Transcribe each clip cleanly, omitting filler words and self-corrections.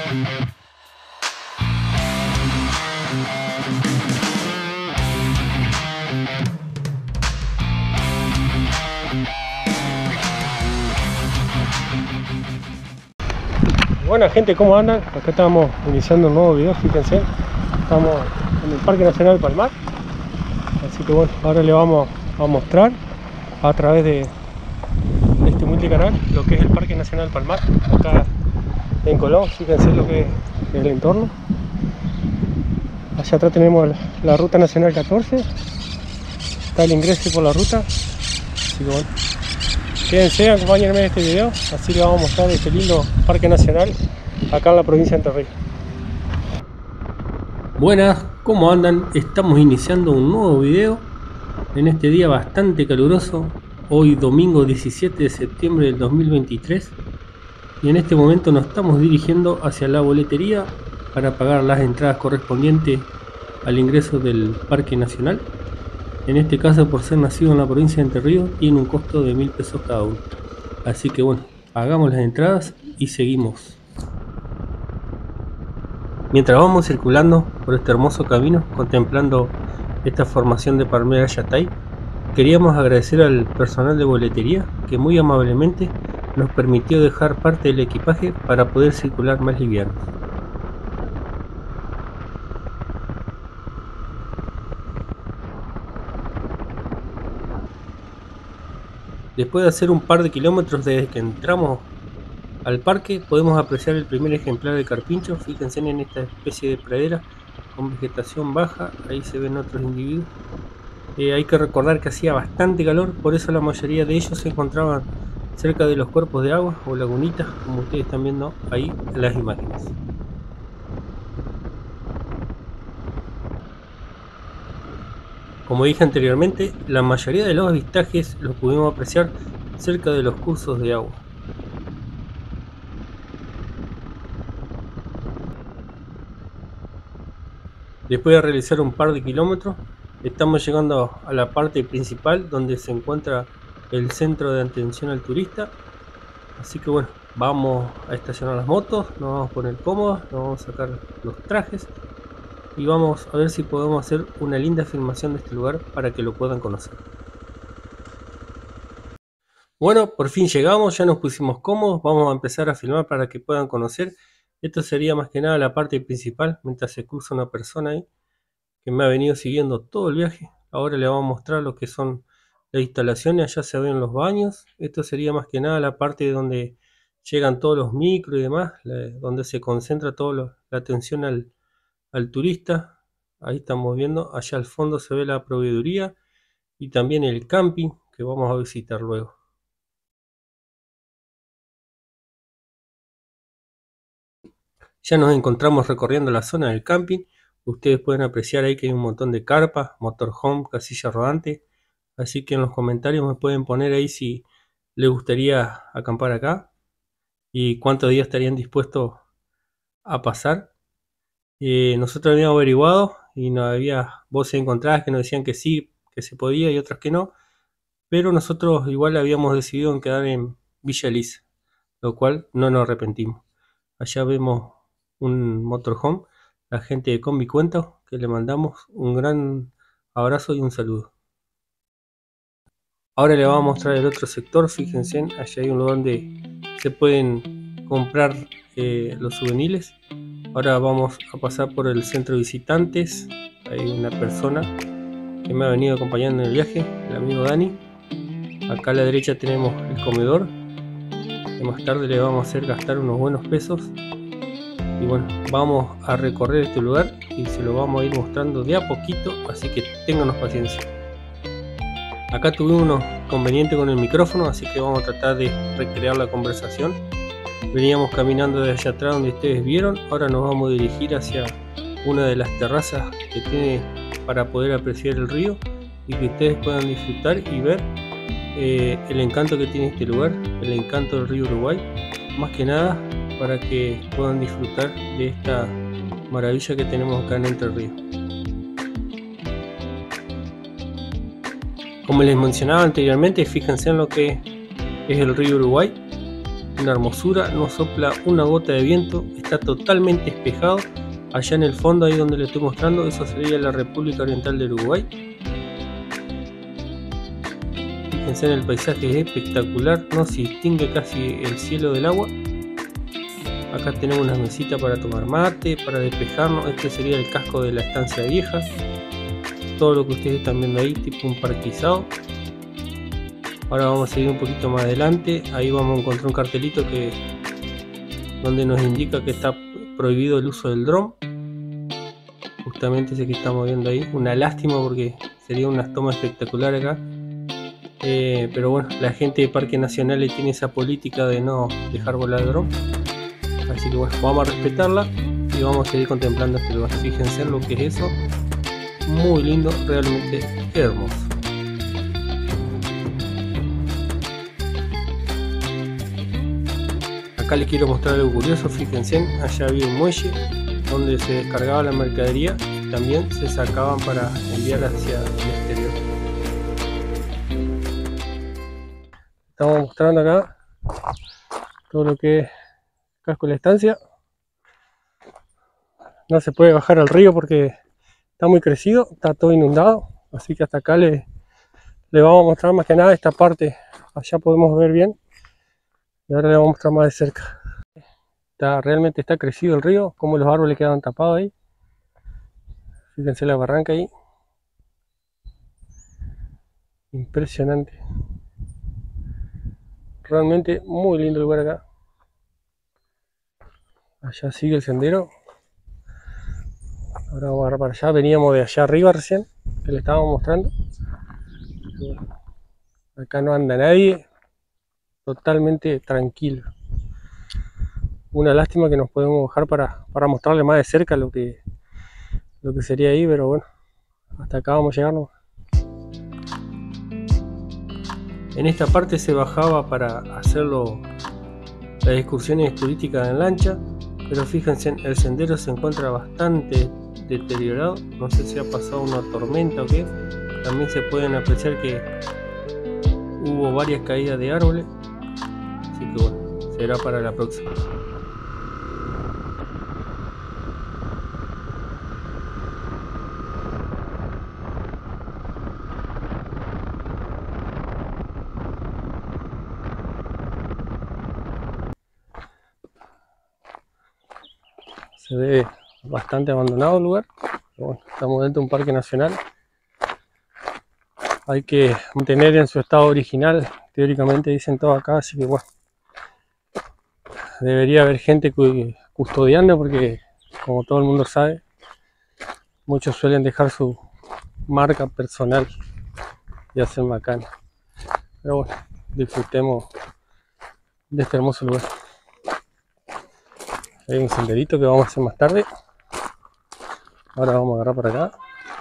Buena gente, ¿cómo andan? Acá estamos iniciando un nuevo video, fíjense. Estamos en el Parque Nacional Palmar. Así que bueno, ahora le vamos a mostrar a través de este multicanal lo que es el Parque Nacional Palmar. Acá en Colón, fíjense lo que es el entorno. Allá atrás tenemos la ruta nacional 14. Está el ingreso por la ruta. Así que bueno, quédense, acompáñenme en este video, así les vamos a mostrar este lindo parque nacional acá en la provincia de Entre Ríos. Buenas, ¿cómo andan? Estamos iniciando un nuevo video en este día bastante caluroso, hoy domingo 17 de septiembre del 2023, y en este momento nos estamos dirigiendo hacia la boletería para pagar las entradas correspondientes al ingreso del Parque Nacional. En este caso, por ser nacido en la provincia de Entre Ríos, tiene un costo de 1000 pesos cada uno. Así que bueno, pagamos las entradas y seguimos. Mientras vamos circulando por este hermoso camino, contemplando esta formación de palmeras Yatay, queríamos agradecer al personal de boletería que muy amablemente nos permitió dejar parte del equipaje para poder circular más livianos. Después de hacer un par de kilómetros desde que entramos al parque, podemos apreciar el primer ejemplar de carpincho. Fíjense en esta especie de pradera con vegetación baja, ahí se ven otros individuos. Hay que recordar que hacía bastante calor, por eso la mayoría de ellos se encontraban cerca de los cuerpos de agua o lagunitas, como ustedes están viendo ahí en las imágenes. Como dije anteriormente, la mayoría de los avistajes los pudimos apreciar cerca de los cursos de agua. Después de realizar un par de kilómetros, estamos llegando a la parte principal donde se encuentra el centro de atención al turista. Así que bueno, vamos a estacionar las motos, nos vamos a poner cómodos, nos vamos a sacar los trajes y vamos a ver si podemos hacer una linda filmación de este lugar para que lo puedan conocer. Bueno, por fin llegamos, ya nos pusimos cómodos, vamos a empezar a filmar para que puedan conocer. Esto sería más que nada la parte principal, mientras se cruza una persona ahí que me ha venido siguiendo todo el viaje. Ahora le vamos a mostrar lo que son las instalaciones. Allá se ven los baños. Esto sería más que nada la parte donde llegan todos los micros y demás, donde se concentra toda la atención al turista. Ahí estamos viendo, allá al fondo se ve la proveeduría y también el camping que vamos a visitar luego. Ya nos encontramos recorriendo la zona del camping. Ustedes pueden apreciar ahí que hay un montón de carpas, motorhome, casilla rodante. Así que en los comentarios me pueden poner ahí si les gustaría acampar acá y cuántos días estarían dispuestos a pasar. Nosotros habíamos averiguado y no había voces encontradas que nos decían que sí, que se podía y otras que no. Pero nosotros igual habíamos decidido en quedar en Villa Elisa, lo cual no nos arrepentimos. Allá vemos un motorhome, la gente de Combi Cuento, que le mandamos un gran abrazo y un saludo. Ahora les vamos a mostrar el otro sector. Fíjense, allá hay un lugar donde se pueden comprar los souvenirs. Ahora vamos a pasar por el centro de visitantes. Hay una persona que me ha venido acompañando en el viaje, el amigo Dani. Acá a la derecha tenemos el comedor, que más tarde le vamos a hacer gastar unos buenos pesos. Y bueno, vamos a recorrer este lugar y se lo vamos a ir mostrando de a poquito, así que ténganos paciencia. Acá tuvimos unos inconvenientes con el micrófono, así que vamos a tratar de recrear la conversación. Veníamos caminando desde allá atrás donde ustedes vieron, ahora nos vamos a dirigir hacia una de las terrazas que tiene para poder apreciar el río y que ustedes puedan disfrutar y ver el encanto que tiene este lugar, el encanto del río Uruguay, más que nada para que puedan disfrutar de esta maravilla que tenemos acá en Entre Ríos. Como les mencionaba anteriormente, fíjense en lo que es el río Uruguay. una hermosura, no sopla una gota de viento, está totalmente despejado. Allá en el fondo, ahí donde le estoy mostrando, eso sería la República Oriental de Uruguay. Fíjense en el paisaje, es espectacular, no se distingue casi el cielo del agua. Acá tenemos una mesita para tomar mate, para despejarnos. Este sería el casco de la estancia vieja. Todo lo que ustedes están viendo ahí, tipo un parquizado. Ahora vamos a seguir un poquito más adelante. Ahí vamos a encontrar un cartelito donde nos indica que está prohibido el uso del dron. Justamente ese que estamos viendo ahí. Una lástima porque sería unas tomas espectaculares acá. Pero bueno, la gente de Parques Nacionales tiene esa política de no dejar volar el dron. Así que bueno, vamos a respetarla y vamos a seguir contemplando este lugar. Fíjense en lo que es eso. Muy lindo, realmente hermoso. Acá les quiero mostrar algo curioso. Fíjense, allá había un muelle donde se descargaba la mercadería y también se sacaban para enviar hacia el exterior. Estamos mostrando acá todo lo que es casco de la estancia. No se puede bajar al río porque está muy crecido, está todo inundado, así que hasta acá le vamos a mostrar más que nada esta parte. Allá podemos ver bien y ahora le vamos a mostrar más de cerca. Realmente está crecido el río, como los árboles quedan tapados ahí. Fíjense la barranca ahí, impresionante. Realmente muy lindo lugar acá. Allá sigue el sendero. Ahora vamos a agarrar para allá. Veníamos de allá arriba recién, que le estábamos mostrando. Acá no anda nadie, totalmente tranquilo. Una lástima que nos podemos bajar para mostrarle más de cerca lo que sería ahí, pero bueno, hasta acá vamos a llegar. En esta parte se bajaba para hacer las excursiones turísticas en lancha, pero fíjense, el sendero se encuentra bastante deteriorado. No sé si ha pasado una tormenta o qué. También se pueden apreciar que hubo varias caídas de árboles, así que bueno, será para la próxima. Se ve bastante abandonado el lugar, pero bueno, estamos dentro de un parque nacional. Hay que mantener en su estado original, teóricamente dicen todo acá, así que bueno, debería haber gente custodiando porque, como todo el mundo sabe, muchos suelen dejar su marca personal y hacer macana. Pero bueno, disfrutemos de este hermoso lugar. Hay un senderito que vamos a hacer más tarde. Ahora vamos a agarrar por acá.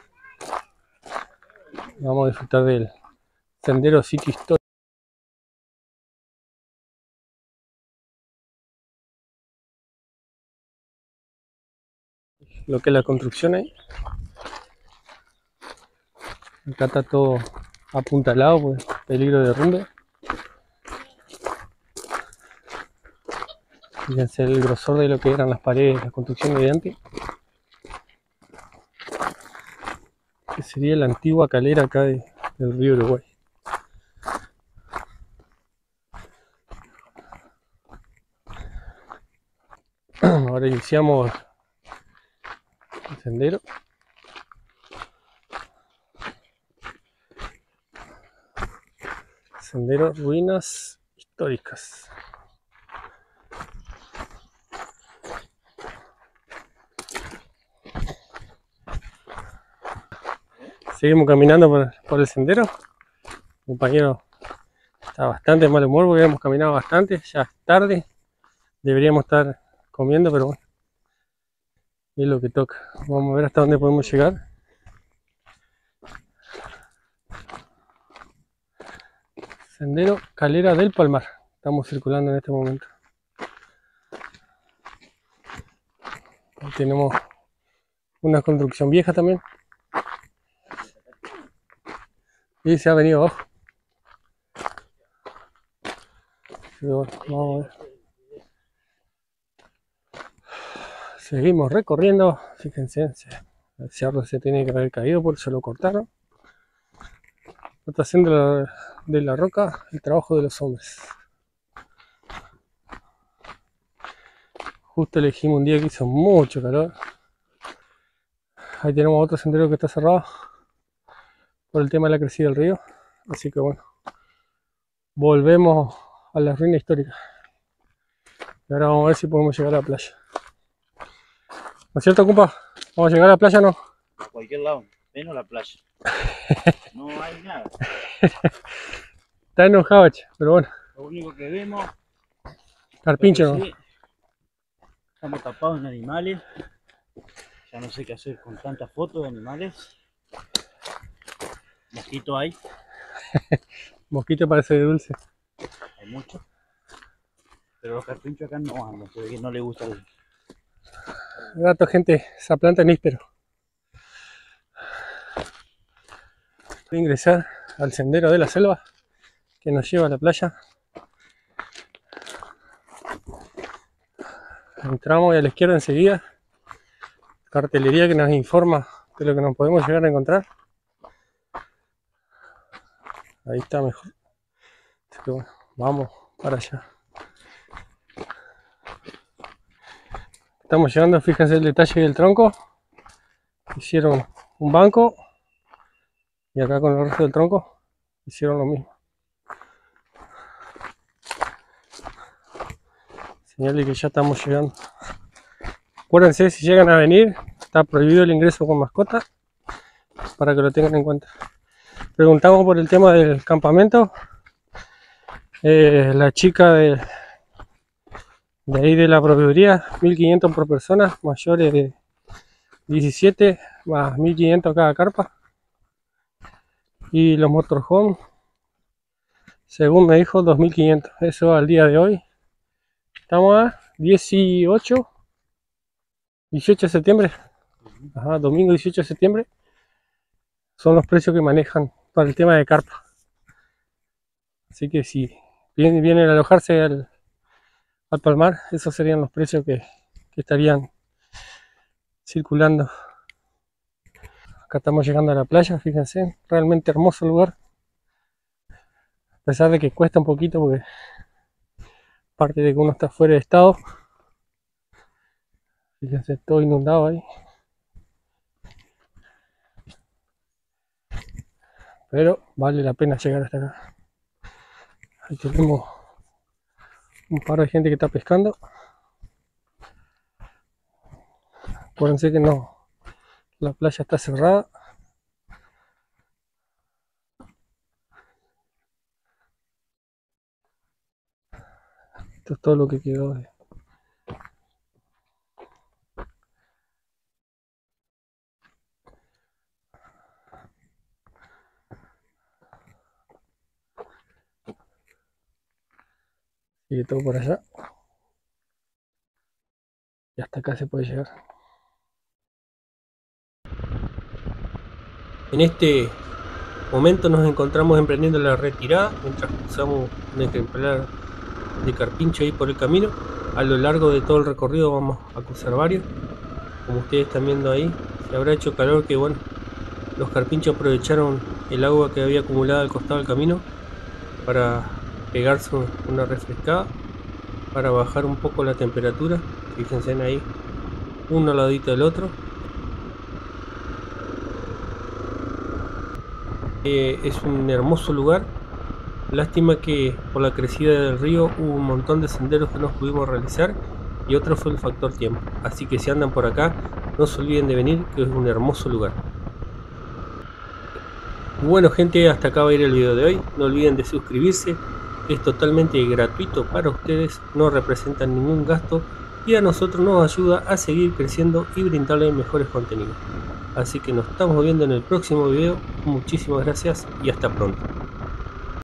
Vamos a disfrutar del sendero sitio histórico. Lo que es la construcción ahí. Acá está todo apuntalado, pues peligro de derrumbe. Fíjense el grosor de lo que eran las paredes, la construcción mediante. Que sería la antigua calera acá del río Uruguay. Ahora iniciamos el sendero. Sendero ruinas históricas. Seguimos caminando por el sendero. El compañero está bastante de mal humor porque hemos caminado bastante, ya es tarde. Deberíamos estar comiendo, pero bueno, es lo que toca. Vamos a ver hasta dónde podemos llegar. Sendero Calera del Palmar. Estamos circulando en este momento. Ahí tenemos una construcción vieja también. Y se ha venido abajo. Pero bueno, vamos a ver. Seguimos recorriendo. Fíjense, el cerro se tiene que haber caído, por eso lo cortaron. Está haciendo de la roca el trabajo de los hombres. Justo elegimos un día que hizo mucho calor. Ahí tenemos otro sendero que está cerrado por el tema de la crecida del río. Así que bueno, volvemos a la ruina histórica. Y ahora vamos a ver si podemos llegar a la playa. ¿No es cierto, compa? ¿Vamos a llegar a la playa o no? A cualquier lado, menos la playa. No hay nada. Está enojado, che, pero bueno. Lo único que vemos... Carpincho, ¿no? Sí, estamos tapados en animales. Ya no sé qué hacer con tantas fotos de animales. Mosquito hay. Mosquito parece de dulce. Hay muchos. Pero los carpinchos acá no andan, porque no les gusta el... Gato, gente, esa planta es níspero. Voy a ingresar al sendero de la selva que nos lleva a la playa. Entramos y a la izquierda enseguida cartelería que nos informa de lo que nos podemos llegar a encontrar. Ahí está mejor. Así que bueno, vamos para allá. Estamos llegando, fíjense el detalle del tronco. Hicieron un banco y acá con el resto del tronco hicieron lo mismo. Señal de que ya estamos llegando. Acuérdense, si llegan a venir, está prohibido el ingreso con mascota, para que lo tengan en cuenta. Preguntamos por el tema del campamento. La chica de ahí de la proveeduría, 1500 por persona, mayores de 17, más 1500 cada carpa. Y los motorhome, según me dijo, 2500. Eso al día de hoy. Estamos a 18 de septiembre. Ajá, domingo 18 de septiembre. Son los precios que manejan para el tema de carpa. Así que si vienen a alojarse al Palmar, esos serían los precios que estarían circulando. Acá estamos llegando a la playa, fíjense, realmente hermoso lugar. A pesar de que cuesta un poquito porque aparte de que uno está fuera de estado. Fíjense, todo inundado ahí. Pero vale la pena llegar hasta acá. Ahí tenemos un par de gente que está pescando. Acuérdense que no, la playa está cerrada. Esto es todo lo que quedó de... Sigue todo por allá. Y hasta acá se puede llegar. En este momento nos encontramos emprendiendo la retirada mientras cruzamos un ejemplar de carpincho ahí por el camino. A lo largo de todo el recorrido vamos a cruzar varios, como ustedes están viendo ahí. Se habrá hecho calor que bueno, los carpinchos aprovecharon el agua que había acumulada al costado del camino para pegarse una refrescada, para bajar un poco la temperatura. Fíjense ahí, uno al ladito del otro. Es un hermoso lugar. Lástima que por la crecida del río hubo un montón de senderos que no pudimos realizar y otro fue el factor tiempo. Así que si andan por acá, no se olviden de venir, que es un hermoso lugar. Bueno gente, hasta acá va a ir el video de hoy. No olviden de suscribirse, es totalmente gratuito para ustedes, no representa ningún gasto y a nosotros nos ayuda a seguir creciendo y brindarles mejores contenidos. Así que nos estamos viendo en el próximo video. Muchísimas gracias y hasta pronto.